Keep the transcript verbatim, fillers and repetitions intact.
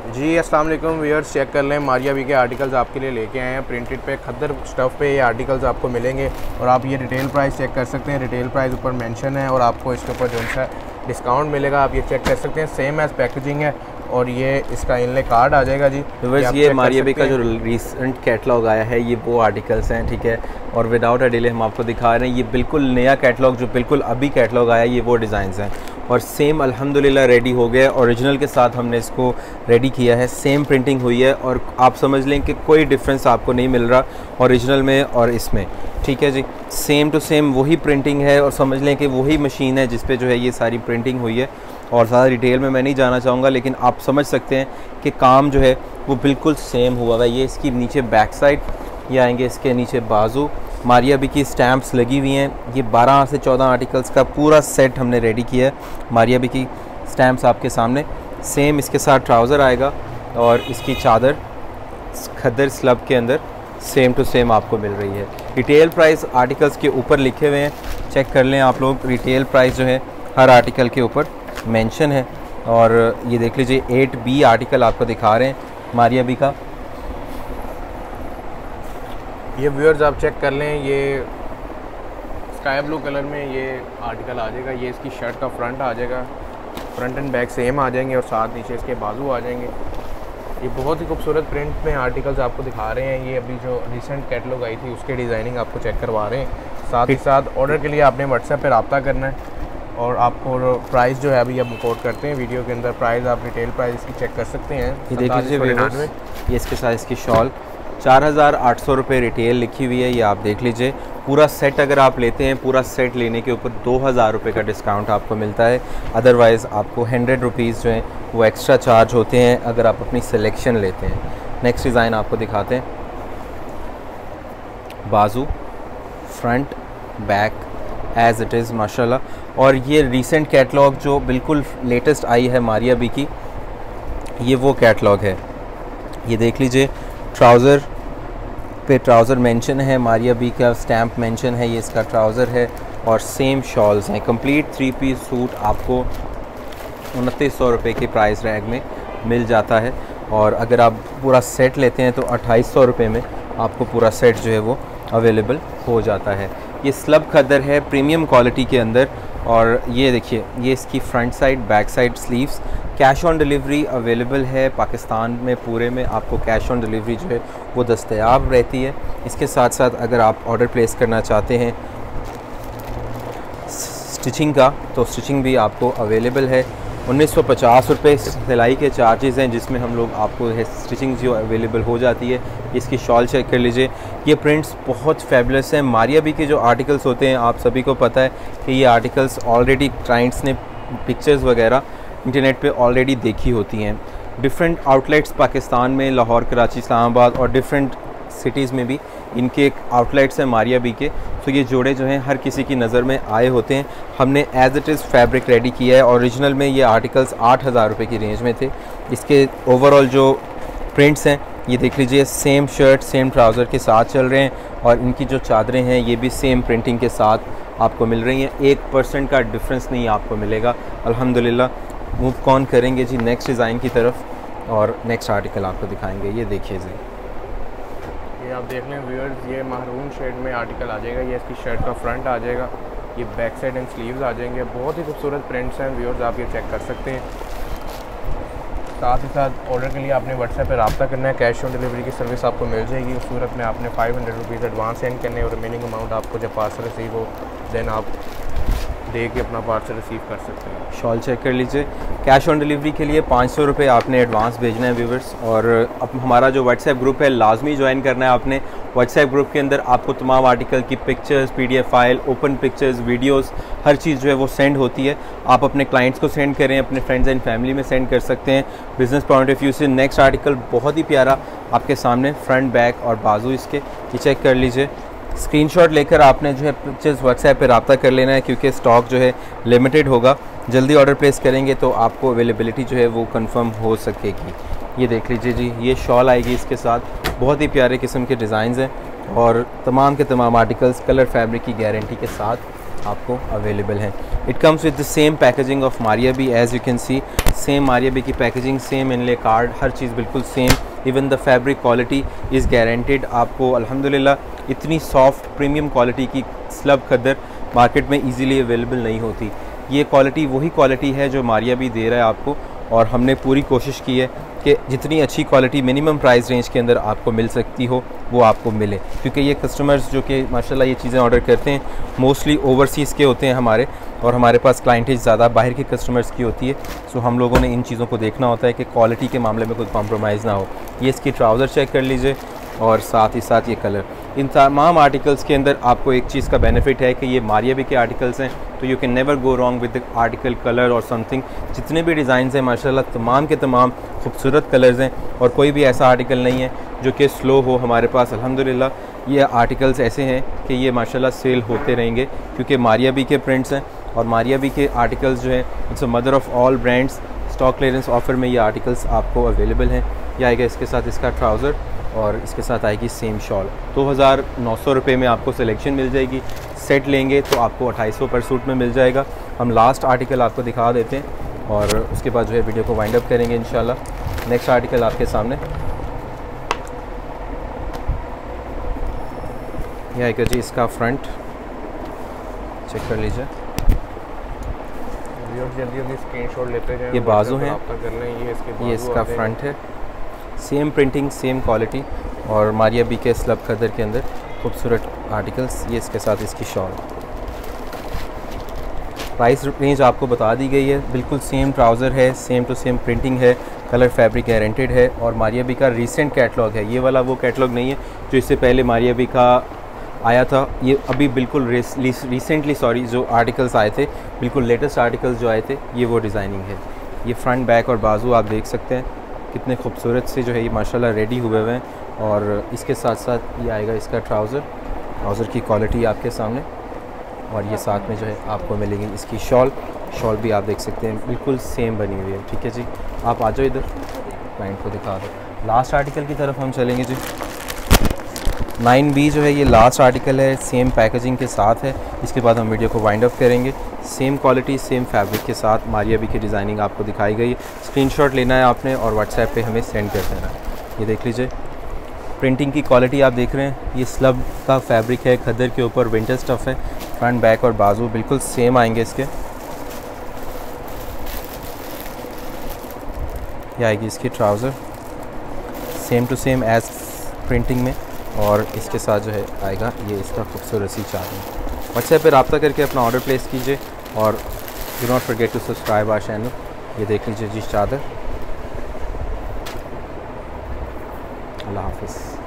जी अस्सलाम वालेकुम viewers, check कर लें मारिया बी के आर्टिकल्स आपके लिए लेके आए हैं। प्रिंटेड पे खद्दर स्टफ़ पे ये आर्टिकल्स आपको मिलेंगे और आप ये रिटेल प्राइस चेक कर सकते हैं। रिटेल प्राइस ऊपर मेंशन है और आपको इसके ऊपर जो सा डिस्काउंट मिलेगा आप ये चेक कर सकते हैं। सेम एज पैकेजिंग है और ये इसका इनले कार्ड आ जाएगा जी। तो बस ये मारिया बी का जो रिसेंट कैटलॉग आया है ये वो आर्टिकल्स हैं, ठीक है। और विदाउट अ डिले हम आपको दिखा रहे हैं, ये बिल्कुल नया कैटलॉग जो बिल्कुल अभी कैटलॉग आया ये वो डिज़ाइंस हैं और सेम अल्हम्दुलिल्लाह रेडी हो गया। ओरिजिनल के साथ हमने इसको रेडी किया है, सेम प्रिंटिंग हुई है और आप समझ लें कि कोई डिफरेंस आपको नहीं मिल रहा ओरिजिनल में और इसमें, ठीक है जी। सेम टू सेम वही प्रिंटिंग है और समझ लें कि वही मशीन है जिस पे जो है ये सारी प्रिंटिंग हुई है। और ज़्यादा डिटेल में मैं नहीं जाना चाहूँगा, लेकिन आप समझ सकते हैं कि काम जो है वो बिल्कुल सेम हुआ है। ये इसकी नीचे बैक साइड, ये आएंगे इसके नीचे बाजू, मारिया बी की स्टैम्प्स लगी हुई हैं। ये बारह से चौदह आर्टिकल्स का पूरा सेट हमने रेडी किया है। मारिया बी की स्टैम्प्स आपके सामने, सेम इसके साथ ट्राउज़र आएगा और इसकी चादर खद्दर स्लब के अंदर सेम टू सेम आपको मिल रही है। रिटेल प्राइस आर्टिकल्स के ऊपर लिखे हुए हैं, चेक कर लें आप लोग। रिटेल प्राइस जो है हर आर्टिकल के ऊपर मेंशन है और ये देख लीजिए एट बी आर्टिकल आपको दिखा रहे हैं मारिया बी का। ये व्यूअर्स आप चेक कर लें, ये स्काई ब्लू कलर में ये आर्टिकल आ जाएगा। ये इसकी शर्ट का फ्रंट आ जाएगा, फ्रंट एंड बैक सेम आ जाएंगे और साथ नीचे इसके बाजू आ जाएंगे। ये बहुत ही खूबसूरत प्रिंट में आर्टिकल्स आपको दिखा रहे हैं। ये अभी जो रिसेंट कैटलॉग आई थी उसके डिज़ाइनिंग आपको चेक करवा रहे हैं। साथ ही साथ ऑर्डर के लिए आपने व्हाट्सएप पर रब्ता करना है और आपको प्राइस जो है अभी हम कोट करते हैं वीडियो के अंदर। प्राइस आप रिटेल प्राइस इसकी चेक कर सकते हैं। ये देख लीजिए व्यूअर्स, ये इसके साथ इसकी शॉल चार हज़ार आठ सौ रुपये रिटेल लिखी हुई है। ये आप देख लीजिए। पूरा सेट अगर आप लेते हैं, पूरा सेट लेने के ऊपर दो हज़ार रुपये का डिस्काउंट आपको मिलता है। अदरवाइज़ आपको हंड्रेड रुपीज़ जो हैं वो एक्स्ट्रा चार्ज होते हैं अगर आप अपनी सिलेक्शन लेते हैं। नेक्स्ट डिज़ाइन आपको दिखाते हैं। बाजू, front, back as it is माशाल्लाह। और ये रीसेंट कैटलॉग जो बिल्कुल लेटेस्ट आई है मारिया बी की, ये वो कैटलॉग है। ये देख लीजिए, ट्राउज़र पे ट्राउज़र मेंशन है, मारिया बी का स्टैम्प मेंशन है, ये इसका ट्राउज़र है और सेम शॉल्स हैं। कंप्लीट थ्री पीस सूट आपको उनतीस सौ रुपये के प्राइस रैग में मिल जाता है और अगर आप पूरा सेट लेते हैं तो अट्ठाईस सौ रुपये में आपको पूरा सेट जो है वो अवेलेबल हो जाता है। ये स्लब खद्दर है प्रीमियम क्वालिटी के अंदर और ये देखिए, ये इसकी front side, back side sleeves. Cash on delivery available है पाकिस्तान में पूरे में, आपको कैश ऑन डिलीवरी जो है वो दस्तयाब रहती है। इसके साथ साथ अगर आप ऑर्डर प्लेस करना चाहते हैं स्टिचिंग का तो स्टिचिंग भी आपको अवेलेबल है। उन्नीस सौ पचास रुपये सिलाई के चार्जेस हैं जिसमें हम लोग आपको है स्टिचिंग जो अवेलेबल हो जाती है। इसकी शॉल चेक कर लीजिए, ये प्रिंट्स बहुत फैबुलस हैं। मारिया बी के जो आर्टिकल्स होते हैं आप सभी को पता है कि ये आर्टिकल्स ऑलरेडी क्लाइंट्स ने पिक्चर्स वगैरह इंटरनेट पे ऑलरेडी देखी होती हैं। डिफरेंट आउटलेट्स पाकिस्तान में, लाहौर, कराची, इस्लामाबाद और डिफरेंट सिटीज़ में भी इनके आउटलेट्स हैं मारिया बी के। तो ये जोड़े जो हैं हर किसी की नज़र में आए होते हैं। हमने as it is fabric ready किया है। ओरिजिनल में ये आर्टिकल्स आठ हज़ार रुपये की रेंज में थे। इसके ओवरऑल जो प्रिंट्स हैं ये देख लीजिए, सेम शर्ट सेम ट्राउज़र के साथ चल रहे हैं और इनकी जो चादरें हैं ये भी सेम प्रिंटिंग के साथ आपको मिल रही हैं। एक परसेंट का डिफरेंस नहीं आपको मिलेगा अल्हम्दुलिल्लाह। मूव कौन करेंगे जी नेक्स्ट डिज़ाइन की तरफ और नेक्स्ट आर्टिकल आपको दिखाएंगे। ये देखिए जी, ये आप देख लें व्यूअर्स, ये महरून शेड में आर्टिकल आ जाएगा। ये इसकी शर्ट का फ्रंट आ जाएगा, ये बैक साइड एंड स्लीव्स आ जाएंगे। बहुत ही खूबसूरत प्रिंट्स हैं व्यूअर्स, आप ये चेक कर सकते हैं। साथ ही साथ ऑर्डर के लिए आपने व्हाट्सएप पर रब्ता करना है। कैश ऑन डिलीवरी की सर्विस आपको मिल जाएगी। उस सूरत में आपने five hundred rupees advance send करने और रिमेनिंग अमाउंट आपको जब पार्सल रिसीव हो देन आप दे के अपना पार्सल रिसीव कर सकते हैं। शॉल चेक कर लीजिए। कैश ऑन डिलीवरी के लिए पाँच सौ रुपये आपने एडवांस भेजना है व्यूवर्स। और अब हमारा जो व्हाट्सएप ग्रुप है लाजमी ज्वाइन करना है आपने। व्हाट्सएप ग्रुप के अंदर आपको तमाम आर्टिकल की pictures, PDF file, open pictures, videos, हर चीज़ जो है वो सेंड होती है। आप अपने क्लाइंट्स को सेंड करें, अपने फ्रेंड्स एंड फैमिली में सेंड कर सकते हैं। बिजनेस पॉइंट ऑफ व्यू से नेक्स्ट आर्टिकल बहुत ही प्यारा आपके सामने, फ्रंट, बैक और बाजू इसके, ये चेक कर लीजिए। स्क्रीनशॉट लेकर आपने जो है पिक्चर्स व्हाट्सएप पे रब्ता कर लेना है क्योंकि स्टॉक जो है लिमिटेड होगा। जल्दी ऑर्डर प्लेस करेंगे तो आपको अवेलेबिलिटी जो है वो कंफर्म हो सकेगी। ये देख लीजिए जी, ये शॉल आएगी इसके साथ। बहुत ही प्यारे किस्म के डिज़ाइंस हैं और तमाम के तमाम आर्टिकल्स कलर फैब्रिक की गारंटी के साथ आपको अवेलेबल हैं। It comes with the same packaging of Maria B, as you can see same Maria B की पैकेजिंग, सेम इनले कार्ड, हर चीज़ बिल्कुल same. Even the fabric quality is guaranteed. आपको अल्हम्दुलिल्लाह इतनी सॉफ्ट प्रीमियम क्वालिटी की स्लब खद्दर मार्केट में इजीली अवेलेबल नहीं होती। ये क्वालिटी वही क्वालिटी है जो मारिया बी दे रहा है आपको, और हमने पूरी कोशिश की है कि जितनी अच्छी क्वालिटी मिनिमम प्राइस रेंज के अंदर आपको मिल सकती हो वो आपको मिले, क्योंकि ये कस्टमर्स जो कि माशाल्लाह ये चीज़ें ऑर्डर करते हैं मोस्टली ओवरसीज़ के होते हैं हमारे, और हमारे पास क्लाइंटेज ज़्यादा बाहर के कस्टमर्स की होती है। सो हम लोगों ने इन चीज़ों को देखना होता है कि क्वालिटी के मामले में कोई कॉम्प्रोमाइज़ ना हो। ये इसकी ट्राउज़र चेक कर लीजिए, और साथ ही साथ ये कलर। इन तमाम आर्टिकल्स के अंदर आपको एक चीज़ का बेनिफिट है कि ये मारिया बी के आर्टिकल्स हैं, तो you can never go wrong with the article colour और समथिंग। जितने भी डिज़ाइन हैं माशाल्लाह तमाम के तमाम खूबसूरत कलर्स हैं, और कोई भी ऐसा आर्टिकल नहीं है जो कि स्लो हो हमारे पास। अल्हम्दुलिल्लाह ये आर्टिकल्स ऐसे हैं कि ये माशाल्लाह सेल होते रहेंगे, क्योंकि मारिया बी के प्रिंट्स हैं, और मारिया बी के आर्टिकल्स जो हैं it's a mother of all brands. Stock clearance offer में ये आर्टिकल्स आपको अवेलेबल हैं। ये आएगा इसके साथ इसका ट्राउज़र, और इसके साथ आएगी सेम शॉल। दो हज़ार नौ सौ रुपये में आपको सिलेक्शन मिल जाएगी। सेट लेंगे तो आपको अट्ठाईस सौ पर सूट में मिल जाएगा। हम लास्ट आर्टिकल आपको दिखा देते हैं, और उसके बाद जो है वीडियो को वाइंड अप करेंगे इंशाल्लाह। नेक्स्ट आर्टिकल आपके सामने ये आएगा जी, इसका फ्रंट चेक कर लीजिए। जल्दी जल्दी स्क्रीनशॉट लेते जाएं। ये बाजू हैं, कर लें। ये इसके ये इसका फ्रंट है। सेम प्रिंटिंग, सेम क्वालिटी, और मारिया बी के स्लब खदर के अंदर खूबसूरत आर्टिकल्स। ये इसके साथ इसकी शॉल। प्राइस रेंज आपको बता दी गई है, बिल्कुल सेम ट्राउज़र है, सेम टू सेम प्रिंटिंग है, कलर फैब्रिक गारंटेड है, और मारिया बी का रीसेंट कैटलॉग है। ये वाला वो कैटलॉग नहीं है जो इससे पहले मारिया बी का आया था। ये अभी बिल्कुल रिसेंटली सॉरी जो आर्टिकल्स आए थे, बिल्कुल लेटेस्ट आर्टिकल्स जो आए थे, ये वो डिज़ाइनिंग है। ये फ्रंट बैक और बाजू आप देख सकते हैं कितने खूबसूरत से जो है ये माशाल्लाह रेडी हुए हुए हैं। और इसके साथ साथ ये आएगा इसका ट्राउज़र। ट्राउज़र की क्वालिटी आपके सामने, और ये साथ में जो है आपको मिलेगी इसकी शॉल। शॉल भी आप देख सकते हैं बिल्कुल सेम बनी हुई है। ठीक है जी, आप आ जाओ इधर, क्लाइंट को दिखा दो। लास्ट आर्टिकल की तरफ हम चलेंगे जी। नाइन बी जो है ये लास्ट आर्टिकल है, सेम पैकेजिंग के साथ है। इसके बाद हम वीडियो को वाइंड अप करेंगे। सेम क्वालिटी, सेम फैब्रिक के साथ मारिया बी की डिज़ाइनिंग आपको दिखाई गई। स्क्रीनशॉट लेना है आपने और व्हाट्सएप पे हमें सेंड कर देना है। ये देख लीजिए, प्रिंटिंग की क्वालिटी आप देख रहे हैं। ये स्लब का फैब्रिक है, खद्दर के ऊपर विंटर स्टफ़ है। फ्रंट बैक और बाजू बिल्कुल सेम आएंगे इसके। ये आएगी इसकी trouser, same to same as printing में, और इसके साथ जो है आएगा ये इसका खूबसूरत सी चादर। व्हाट्सएप पे रब्ता करके अपना ऑर्डर प्लेस कीजिए, और do not forget to subscribe our channel. ये देख लीजिए जी चादर। अल्लाह हाफ़िज़।